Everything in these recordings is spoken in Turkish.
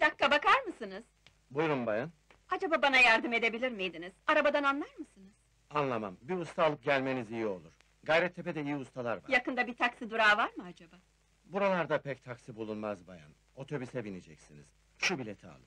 dakika bakar mısınız? Buyurun bayan. Acaba bana yardım edebilir miydiniz? Arabadan anlar mısınız? Anlamam. Bir usta alıp gelmeniz iyi olur. Gayrettepe'de iyi ustalar var. Yakında bir taksi durağı var mı acaba? Buralarda pek taksi bulunmaz bayan. Otobüse bineceksiniz. Şu bileti alın.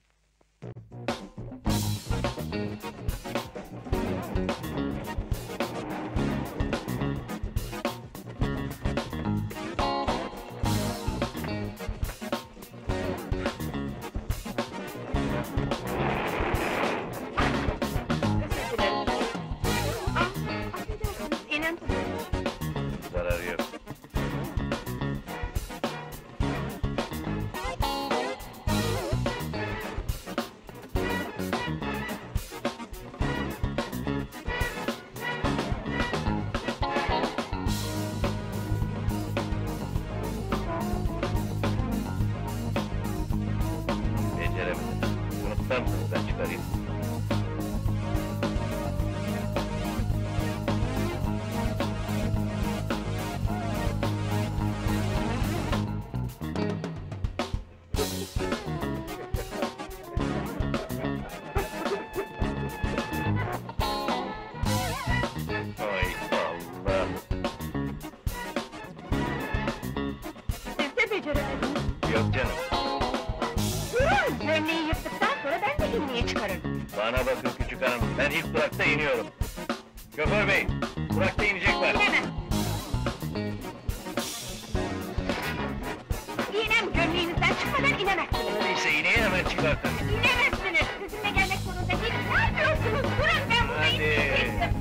Özür dilerim. Affedersiniz, inen tabii. Zararı yok. Beceremedim. Bunu tutar mısınız, ben çıkarayım? Ay Allah! Siz de beceremediniz. Yok canım, Durun! Gömleği yırttıktan sonra ben de ilmeği çıkarırım. bana bakın küçük hanım, ben ilk durakta iniyorum. Şoför bey, durakta inecek var. İnemem! İğnem gömleğinizden çıkmadan inemezsiniz! Öyleyse ineği hemen çıkartın. İnemezsiniz! Sizinle gelmek zorunda değilim! Ne yapıyorsunuz? Durun, ben burada Hadi. inmeyecektim!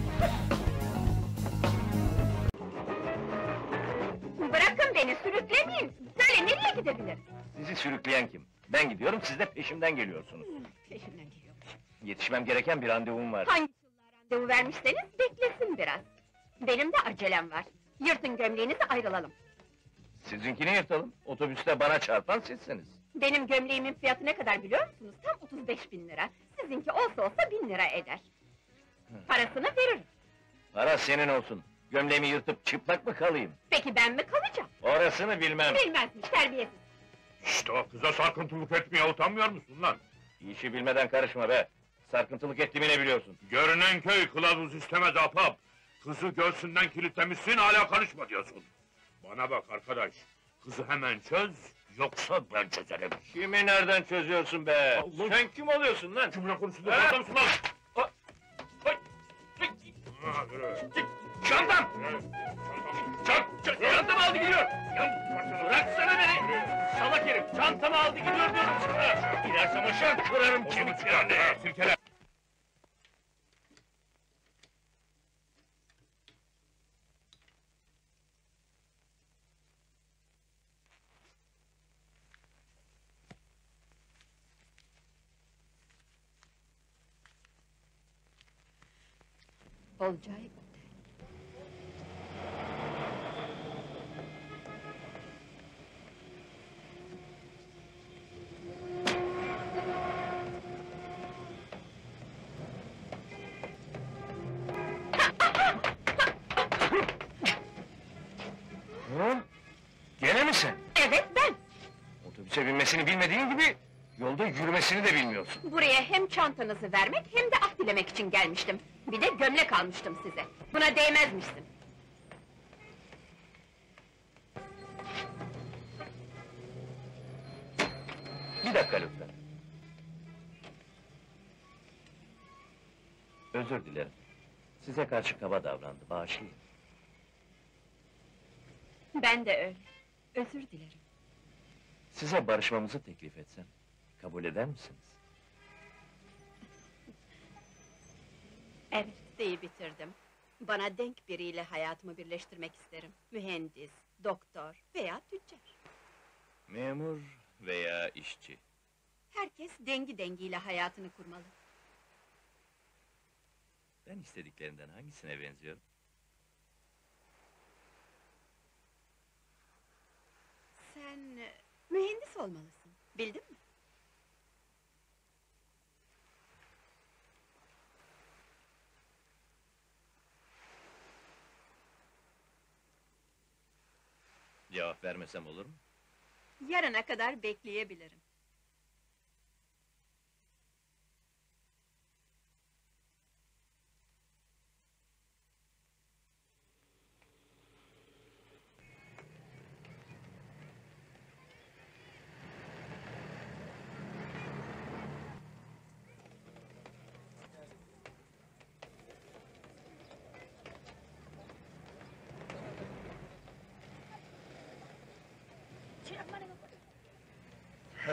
Bırakın beni, sürüklemeyin! Söyle, nereye gidebilirim? Sizi sürükleyen kim? Ben gidiyorum, siz de peşimden geliyorsunuz. Peşimden geliyormuş. Yetişmem gereken bir randevum var. Hangi çıllığa randevu vermişseniz, beklesin biraz! Benim de acelem var! Yırtın gömleğinizi, ayrılalım! Sizinkini yırtalım, otobüste bana çarpan sizsiniz. Benim gömleğimin fiyatı ne kadar biliyor musunuz? Tam 35.000 lira! Sizinki olsa 1.000 lira eder! Parasını veririm! Para senin olsun. Gömleğimi yırtıp çıplak mı kalayım? Peki ben mi kalacağım? Orasını bilmem. Bilmezmiş, terbiyesiz! İşte o kıza sarkıntılık etmeye utanmıyor musun lan? İşi bilmeden karışma be! Sarkıntılık ettiğimi ne biliyorsun? Görünen köy kılavuz istemez ahbap! Kızı göğsünden kilitlemişsin, hala karışma diyorsun! Bana bak arkadaş, kızı hemen çöz, yoksa ben çözerim! Kimi nereden çözüyorsun be? Allah! Sen kim oluyorsun lan? Cümle konusunda He? adamsın lan! Ha! Hay! Ha, yürü! Çantam! Çant! Çantamı aldı gidiyor! Bıraksana beni! Salak herif! Çantamı aldı gidiyor diyorum sana! İnersem aşağı kırarım Onu kemiklerini! çıkart, ha, silkele! Olcay Otel. Hı? Gene mi sen? Evet ben! Otobüse binmesini bilmediğin gibi, yolda yürümesini de bilmiyorsun. Buraya hem çantanızı vermek hem de af dilemek için gelmiştim. Bir de gömlek almıştım size. Buna değmezmişsin. Bir dakika lütfen. Özür dilerim. Size karşı kaba davrandı, bağışlayın. Ben de öyle. Özür dilerim. Size barışmamızı teklif etsem, kabul eder misiniz? Evet, liseyi bitirdim. Bana denk biriyle hayatımı birleştirmek isterim. Mühendis, doktor veya tüccar. Memur veya işçi. Herkes dengi dengiyle hayatını kurmalı. Ben istediklerinden hangisine benziyorum? Sen mühendis olmalısın. Bildin mi? Cevap vermesem olur mu? Yarına kadar bekleyebilirim.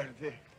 verdi.